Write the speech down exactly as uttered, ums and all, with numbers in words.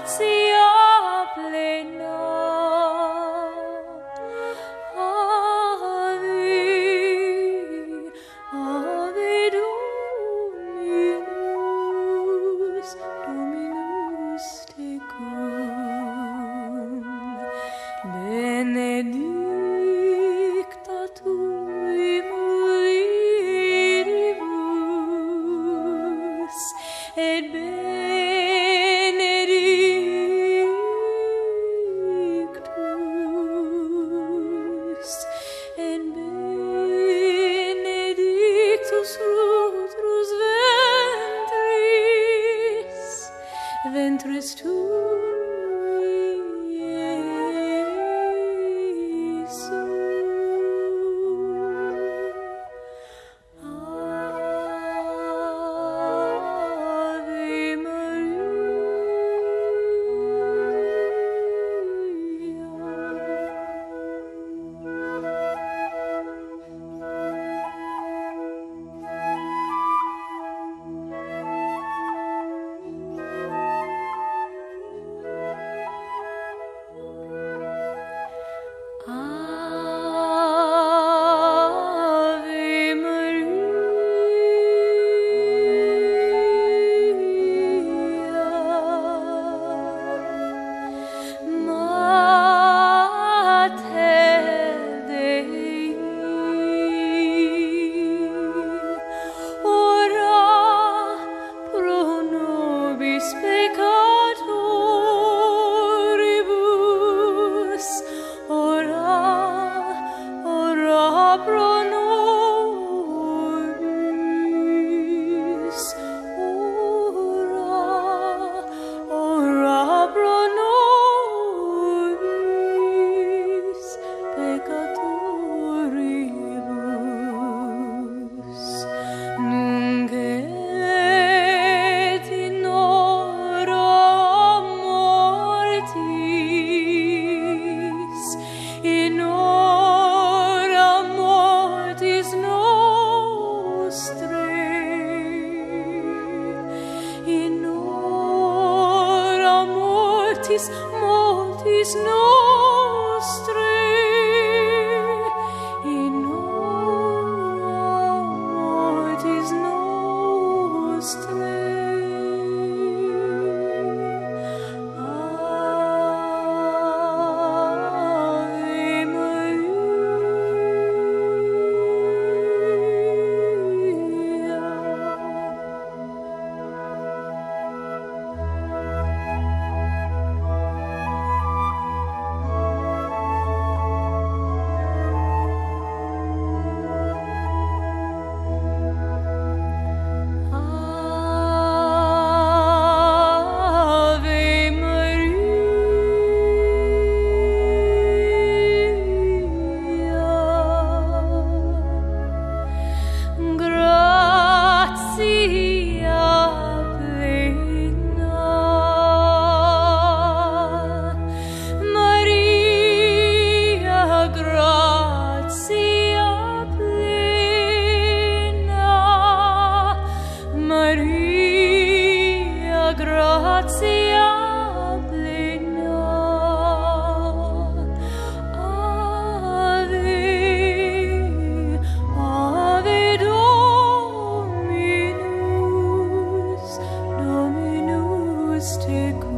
gratia plena. Ave, Ave Dominus, Dominus tecum, benedicta tui mulieribus, et benedictus, et benedictus fructus ventris, ventris tui, Iesus. Ave Maria. Ave Maria, Mater Dei, ora pro nobis peccatoribus, ora, ora pro nobis, ora, ora pro nobis peccatoribus, nunc et in hora mortis, in hora mortis nostrae, in hora mortis, mortis nostrae, in hora mortis nostrae. Ave Ave Maria, gratia plena, Maria, gratia plena, Maria, gratia plena. Ave, Ave Dominus, Dominus tecum.